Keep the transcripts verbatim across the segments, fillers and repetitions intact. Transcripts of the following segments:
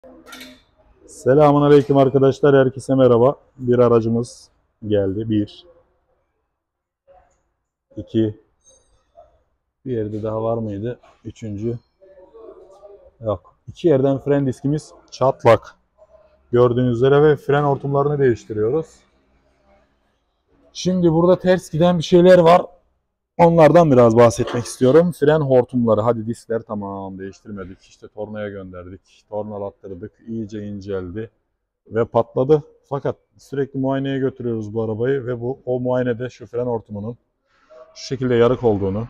Selamünaleyküm arkadaşlar. Herkese merhaba. Bir aracımız geldi. Bir, iki, bir yerde daha var mıydı? Üçüncü. Yok. İki yerden fren diskimiz çatlak. Gördüğünüz üzere ve fren hortumlarını değiştiriyoruz. Şimdi burada ters giden bir şeyler var. Onlardan biraz bahsetmek istiyorum. Fren hortumları. Hadi diskler tamam değiştirmedik. İşte tornaya gönderdik. Tornalattırdık. İyice inceldi. Ve patladı. Fakat sürekli muayeneye götürüyoruz bu arabayı ve bu o muayenede şu fren hortumunun şu şekilde yarık olduğunu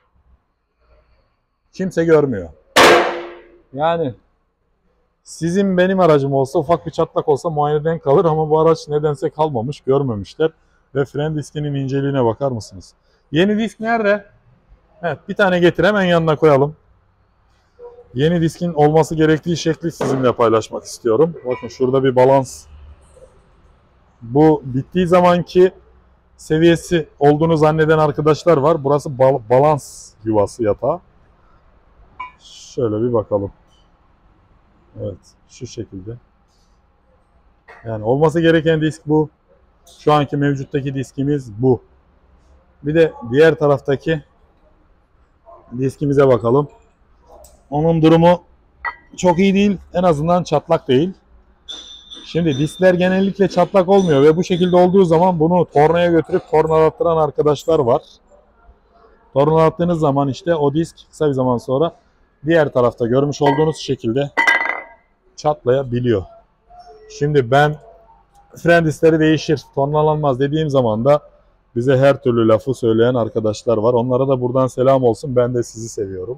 kimse görmüyor. Yani sizin benim aracım olsa ufak bir çatlak olsa muayeneden kalır ama bu araç nedense kalmamış, görmemişler. Ve fren diskinin inceliğine bakar mısınız? Yeni disk nerede? Evet, bir tane getir hemen yanına koyalım. Yeni diskin olması gerektiği şekli sizinle paylaşmak istiyorum. Bakın şurada bir balans. Bu bittiği zamanki seviyesi olduğunu zanneden arkadaşlar var. Burası bal balans yuvası yatağı. Şöyle bir bakalım. Evet, şu şekilde. Yani olması gereken disk bu. Şu anki mevcuttaki diskimiz bu. Bir de diğer taraftaki diskimize bakalım. Onun durumu çok iyi değil. En azından çatlak değil. Şimdi diskler genellikle çatlak olmuyor ve bu şekilde olduğu zaman bunu tornaya götürüp tornalattıran arkadaşlar var. Tornalattığınız zaman işte o disk kısa bir zaman sonra diğer tarafta görmüş olduğunuz şekilde çatlayabiliyor. Şimdi ben fren diskleri değişir, tornalanmaz dediğim zaman da bize her türlü lafı söyleyen arkadaşlar var. Onlara da buradan selam olsun. Ben de sizi seviyorum.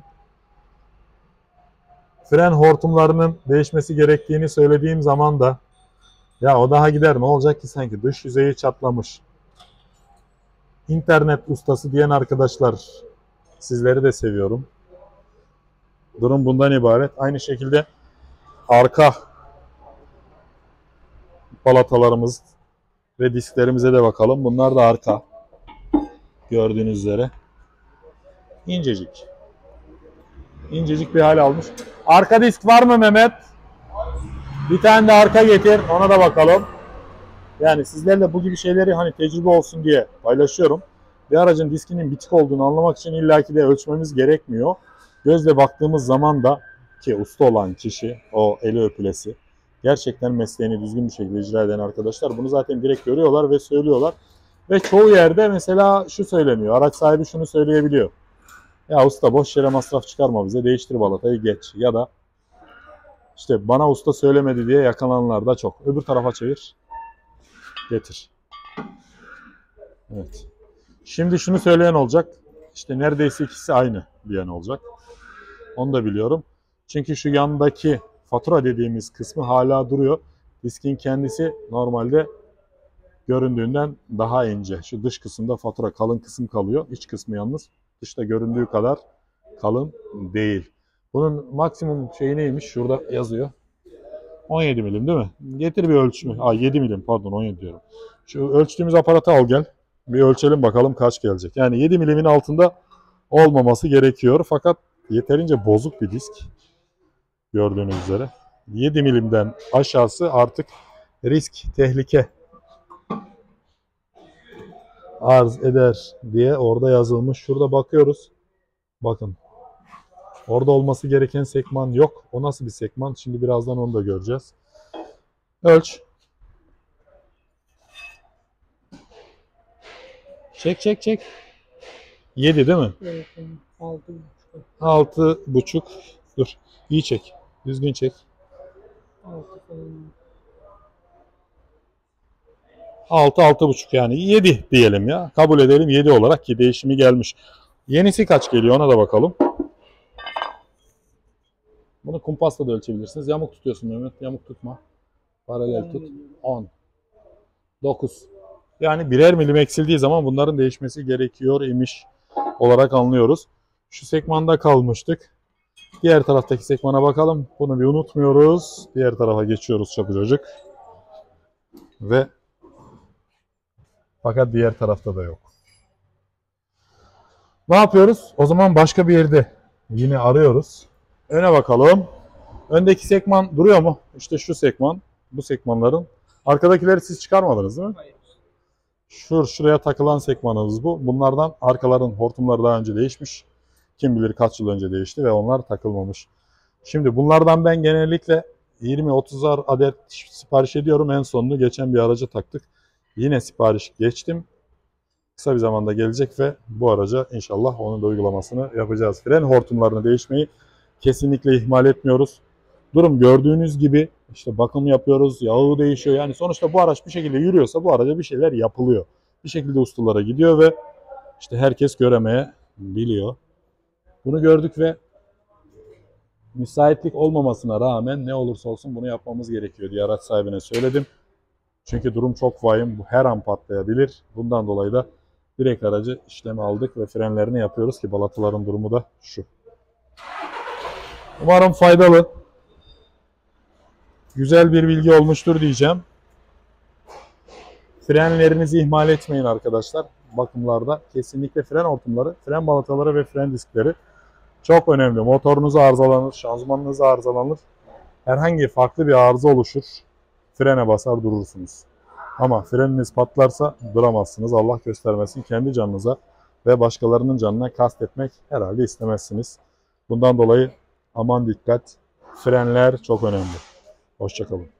Fren hortumlarının değişmesi gerektiğini söylediğim zaman da ya o daha gider ne olacak ki sanki dış yüzeyi çatlamış. İnternet ustası diyen arkadaşlar sizleri de seviyorum. Durum bundan ibaret. Aynı şekilde arka balatalarımız ve disklerimize de bakalım. Bunlar da arka. Gördüğünüz üzere. İncecik. İncecik bir hal almış. Arka disk var mı Mehmet? Bir tane de arka getir. Ona da bakalım. Yani sizlerle bu gibi şeyleri hani tecrübe olsun diye paylaşıyorum. Bir aracın diskinin bitik olduğunu anlamak için illaki de ölçmemiz gerekmiyor. Gözle baktığımız zaman da ki usta olan kişi, o eli öpülesi, gerçekten mesleğini düzgün bir şekilde icra eden arkadaşlar bunu zaten direkt görüyorlar ve söylüyorlar. Ve çoğu yerde mesela şu söyleniyor, araç sahibi şunu söyleyebiliyor. Ya usta boş yere masraf çıkarma bize, değiştir balatayı geç. Ya da işte bana usta söylemedi diye yakalananlar da çok. Öbür tarafa çevir, getir. Evet. Şimdi şunu söyleyen olacak. İşte neredeyse ikisi aynı diyen olacak. Onu da biliyorum. Çünkü şu yandaki fatura dediğimiz kısmı hala duruyor. Diskin kendisi normalde göründüğünden daha ince. Şu dış kısımda fatura kalın kısım kalıyor. İç kısmı yalnız dışta göründüğü kadar kalın değil. Bunun maksimum şeyi neymiş? Şurada yazıyor. on yedi milim değil mi? Getir bir ölçümü. Aa yedi milim pardon on yedi diyorum. Şu ölçtüğümüz aparatı al gel. Bir ölçelim bakalım kaç gelecek. Yani yedi milimin altında olmaması gerekiyor. Fakat yeterince bozuk bir disk. Gördüğünüz üzere. yedi milimden aşağısı artık risk, tehlike arz eder diye orada yazılmış. Şurada bakıyoruz. Bakın. Orada olması gereken sekman yok. O nasıl bir sekman? Şimdi birazdan onu da göreceğiz. Ölç. Çek çek çek. yedi değil mi? Evet, altı. altı buçuk. Dur. İyi çek. Düzgün çek. altı falan. altı altı buçuk yani yedi diyelim ya. Kabul edelim yedi olarak ki değişimi gelmiş. Yenisi kaç geliyor ona da bakalım. Bunu kumpasla da ölçebilirsiniz. Yamuk tutuyorsun Mehmet. Yamuk tutma. Paralel tut. on. dokuz. Yani birer milim eksildiği zaman bunların değişmesi gerekiyor imiş olarak anlıyoruz. Şu sekmanda kalmıştık. Diğer taraftaki sekmana bakalım. Bunu bir unutmuyoruz. Diğer tarafa geçiyoruz çabucacık. Ve fakat diğer tarafta da yok. Ne yapıyoruz? O zaman başka bir yerde yine arıyoruz. Öne bakalım. Öndeki sekman duruyor mu? İşte şu sekman. Bu sekmanların. Arkadakileri siz çıkarmadınız değil mi? Hayır. Şur, şuraya takılan sekmanımız bu. Bunlardan arkaların hortumları daha önce değişmiş. Kim bilir kaç yıl önce değişti ve onlar takılmamış. Şimdi bunlardan ben genellikle yirmi otuzar adet sipariş ediyorum. En sonunu geçen bir araca taktık. Yine sipariş geçtim. Kısa bir zamanda gelecek ve bu araca inşallah onun da uygulamasını yapacağız. Fren hortumlarını değişmeyi kesinlikle ihmal etmiyoruz. Durum gördüğünüz gibi işte bakım yapıyoruz, yağı değişiyor. Yani sonuçta bu araç bir şekilde yürüyorsa bu araca bir şeyler yapılıyor. Bir şekilde ustalara gidiyor ve işte herkes göremeye biliyor. Bunu gördük ve müsaitlik olmamasına rağmen ne olursa olsun bunu yapmamız gerekiyor diye araç sahibine söyledim. Çünkü durum çok vahim. Bu her an patlayabilir. Bundan dolayı da direkt aracı işleme aldık ve frenlerini yapıyoruz ki balataların durumu da şu. Umarım faydalı, güzel bir bilgi olmuştur diyeceğim. Frenlerinizi ihmal etmeyin arkadaşlar. Bakımlarda kesinlikle fren hortumları, fren balataları ve fren diskleri çok önemli. Motorunuz arızalanır, şanzımanınız arızalanır. Herhangi farklı bir arıza oluşur. Frene basar durursunuz. Ama freniniz patlarsa duramazsınız. Allah göstermesin, kendi canınıza ve başkalarının canına kastetmek herhalde istemezsiniz. Bundan dolayı aman dikkat. Frenler çok önemli. Hoşça kalın.